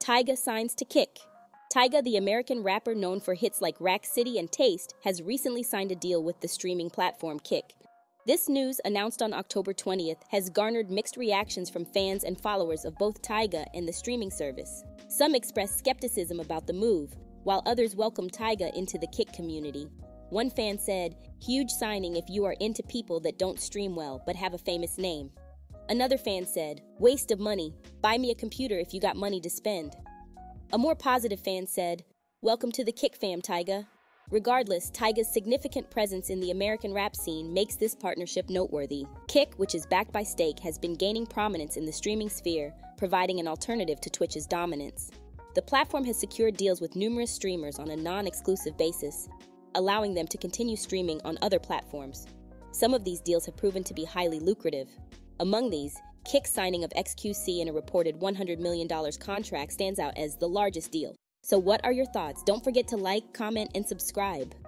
Tyga signs to Kick. Tyga, the American rapper known for hits like Rack City and Taste, has recently signed a deal with the streaming platform Kick. This news, announced on October 20th, has garnered mixed reactions from fans and followers of both Tyga and the streaming service. Some expressed skepticism about the move, while others welcomed Tyga into the Kick community. One fan said, "Huge signing if you are into people that don't stream well but have a famous name." Another fan said, "Waste of money. Buy me a computer if you got money to spend." A more positive fan said, "Welcome to the Kick fam, Tyga." Regardless, Tyga's significant presence in the American rap scene makes this partnership noteworthy. Kick, which is backed by Stake, has been gaining prominence in the streaming sphere, providing an alternative to Twitch's dominance. The platform has secured deals with numerous streamers on a non-exclusive basis, allowing them to continue streaming on other platforms. Some of these deals have proven to be highly lucrative. Among these, Kick's signing of XQC in a reported $100 million contract stands out as the largest deal. So what are your thoughts? Don't forget to like, comment, and subscribe.